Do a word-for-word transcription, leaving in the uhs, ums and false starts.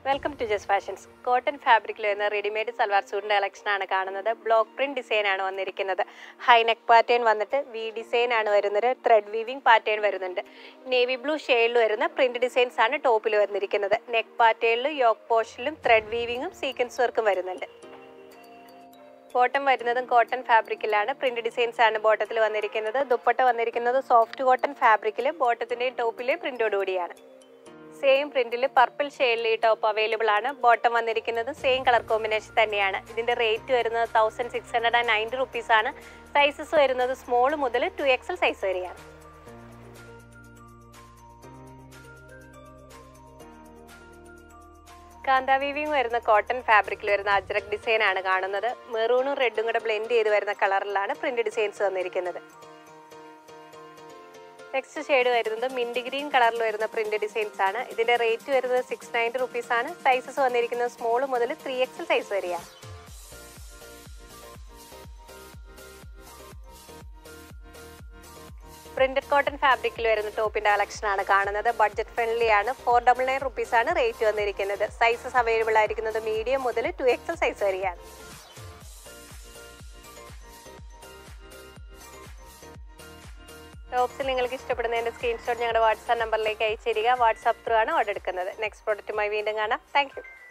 Welcome to Jes Fashions. Cotton fabric ready-made salwar suit collection ആണ് കാണുന്നത്. Block print design ആണ് വന്നിരിക്കുന്നത്. High neck pattern വന്നിട്ട് V design ആണ് വരുന്നത്. Thread weaving pattern വരുന്നുണ്ട്. Navy blue shade വരുന്ന print designs ആണ് ടോപ്പിൽ വന്നിരിക്കുന്നത്. Neck patternൽ yoke portionലും thread weavingും sequence workും വരുന്നുണ്ട്. Bottom വരുന്നതും cotton fabricലാണ്. Print designs ആണ് ബോട്ടത്തിൽ വന്നിരിക്കുന്നത്. ദുപ്പട്ട വന്നിരിക്കുന്നത് soft cotton fabricൽ ബോട്ടത്തിന്റെയും ടോപ്പിലെ പ്രിന്റോട് കൂടിയാണ്. Same print purple shade top available ആണ്. Bottom വന്നിരിക്കുന്നത് same color combination തന്നെയാണ്. ഇതിന്റെ റേറ്റ് വരുന്നത് one thousand six hundred ninety rupees ആണ്. സൈസസ് വരുന്നത് സ്മോൾ മുതൽ two X L സൈസ് വരെയാണ്. കാന്ത വീവിംഗ് വരുന്ന കോട്ടൺ ഫാബ്രിക്കിൽ വരുന്ന അജ്രക് ഡിസൈൻ ആണ് കാണുന്നത്. മെറൂണും റെഡും കൂടെ ബ്ലെൻഡ് ചെയ്ത് വരുന്ന കളറിലാണ് പ്രിന്റ് ഡിസൈൻസ് വന്നിരിക്കുന്നത്. Next shade വരുന്നത് mint green കളറിൽ വരുന്ന പ്രിന്റ് ഡിസൈൻസ് ആണ്. ഇതിന്റെ റേറ്റ് വരുന്നത് six ninety rupees ആണ്. സൈസസ് വന്നിരിക്കുന്നത് സ്മോൾ മുതൽ three X L സൈസ് വരെയാണ്. പ്രിന്റഡ് കോട്ടൺ ഫാബ്രിക്കിൽ വരുന്ന ടോപ്പിന്റെ കളക്ഷൻ ആണ് കാണുന്നത്. ബഡ്ജറ്റ് ഫ്രണ്ട്ലി ആണ്. four ninety-nine rupees ആണ് റേറ്റ് വന്നിരിക്കുന്നത്. സൈസസ് അവൈലബിൾ ആയിരിക്കുന്നത് മീഡിയം മുതൽ two X L സൈസ് വരെയാണ്. ടോപ്സിൽ നിങ്ങൾക്ക് ഇഷ്ടപ്പെടുന്നതിന്റെ സ്ക്രീൻഷോട്ട് ഞങ്ങളുടെ വാട്സാപ്പ് നമ്പറിലേക്ക് അയച്ചു തരിക. വാട്സാപ്പ് ത്രൂ ആണ് ഓർഡർ എടുക്കുന്നത്. നെക്സ്റ്റ് പ്രോഡക്റ്റുമായി വീണ്ടും കാണാം. Thank U.